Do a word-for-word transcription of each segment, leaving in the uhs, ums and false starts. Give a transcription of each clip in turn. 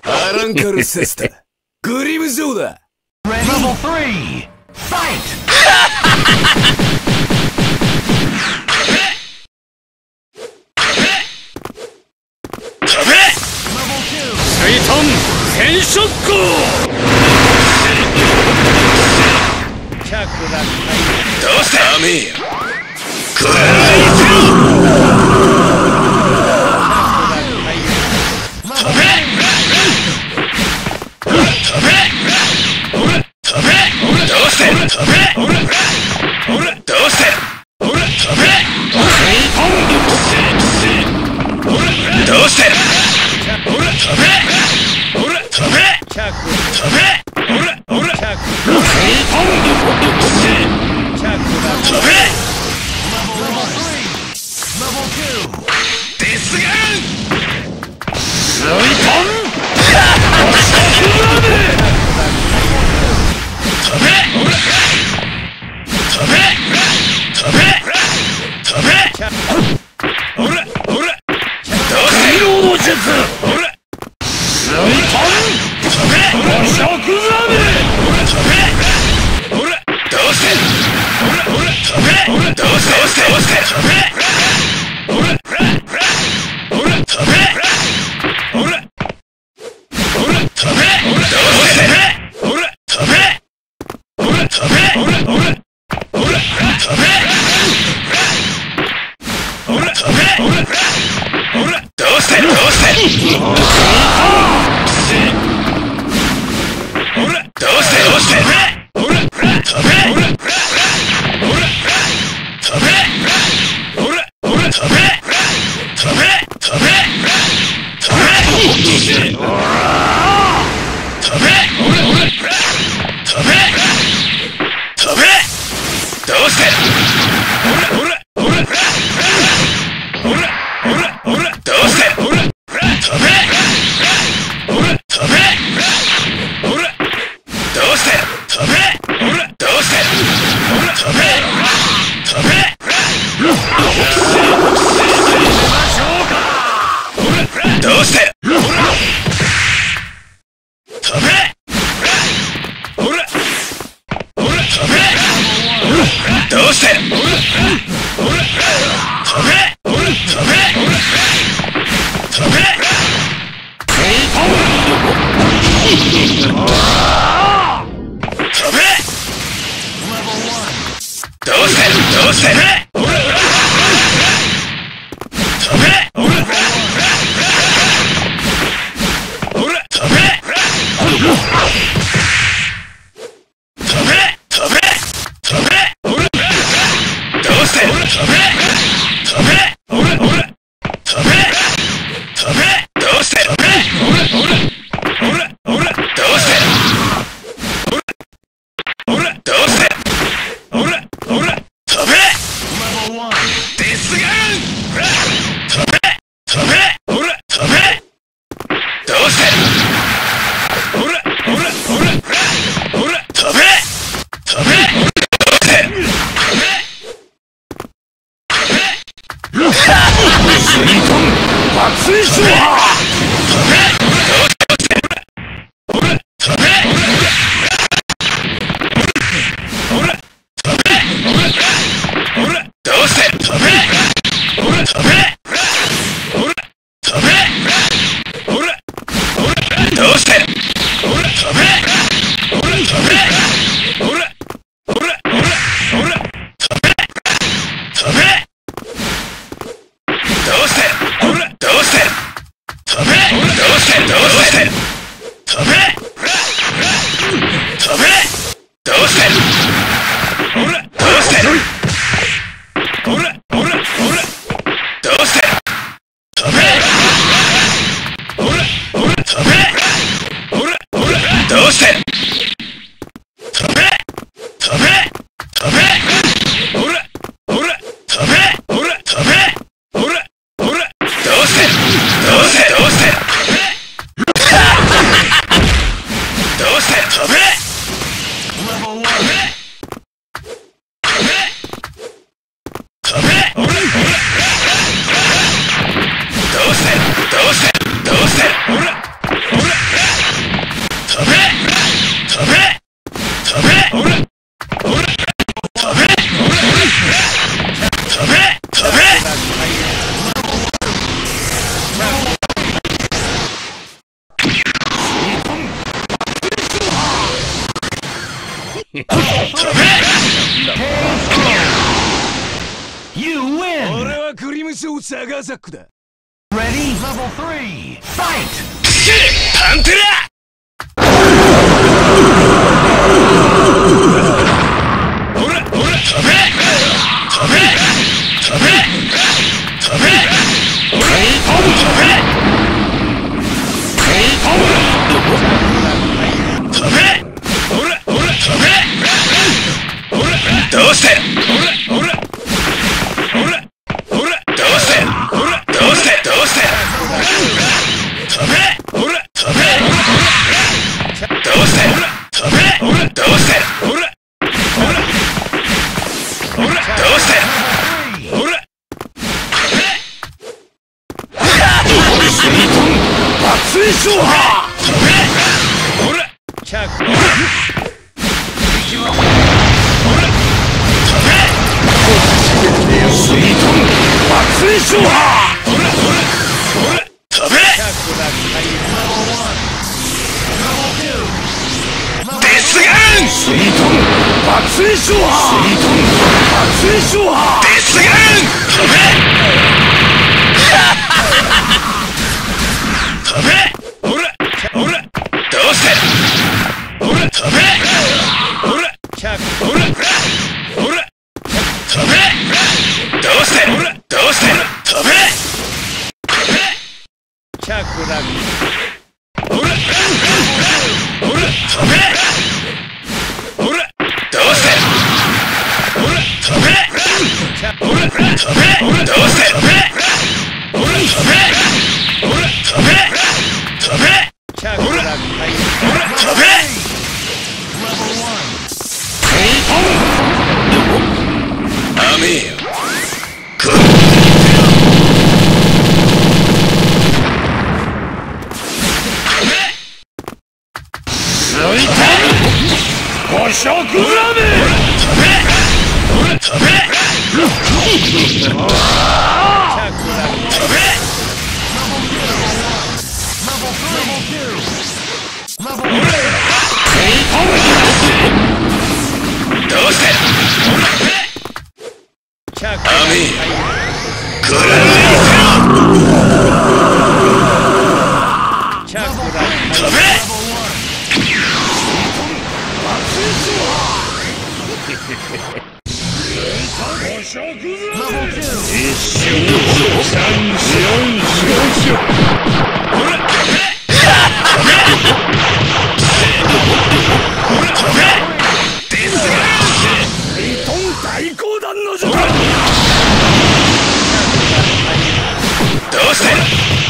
アランカルセスタ、グリムジョーだ。 Level three, fight! Level two. サイトン戦ショック。どうしてダメよ。くらどうしてどうしてどうしてほらほら You win! 俺はグリムショーサガーザックだ。 Ready? Level three. Fight! パンテラ ほらほら飛べ飛べ飛べ飛べほら飛べ飛べほらほら飛べほらどうしてほらほらほらほらどうしてほらどうしてどうして飛べほら飛べどうしてほら飛べほらどうしてほらほらほらどうしてほら爆睡勝破飛べほらほらほら飛べスイートン爆睡勝破ほらほらほら飛べデスガンスイートン爆睡勝破スイートン爆睡勝破デスガン飛べ飛べほらほらどうしてほら飛べほらほらほら飛べどうしてほらどうして飛べ飛べチャクラほらほら飛べほらどうしてほら飛べほら飛べほらどうして飛べほら飛べほら飛べ飛べほらほら飛べアメよ来る捕食ラメ飛べほら飛べ飛べどうしてアメグランド飛べ一瞬三四ほら飛べ飛べほら飛べですがリトン大鋼弾の術どうして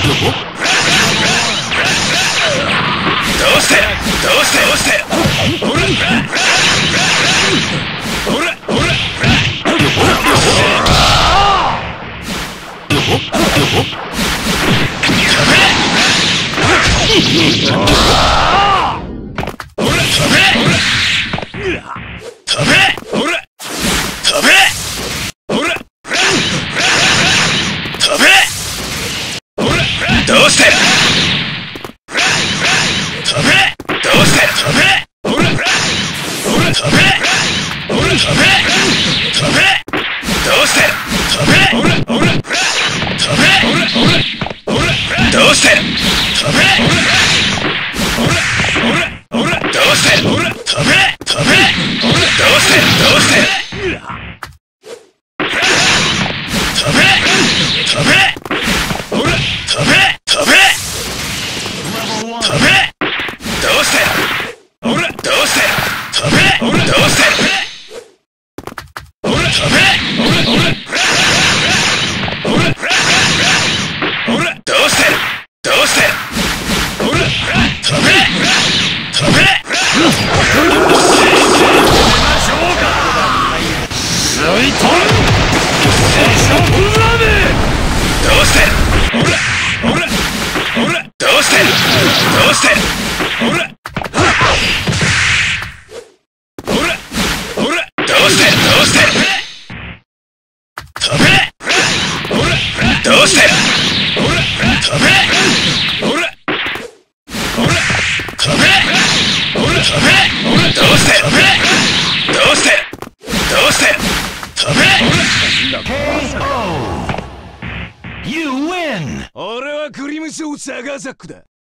どうしてどうしてどうしてほらほらほら飛べケーオー You win! 俺はグリムショーサガーザックだ。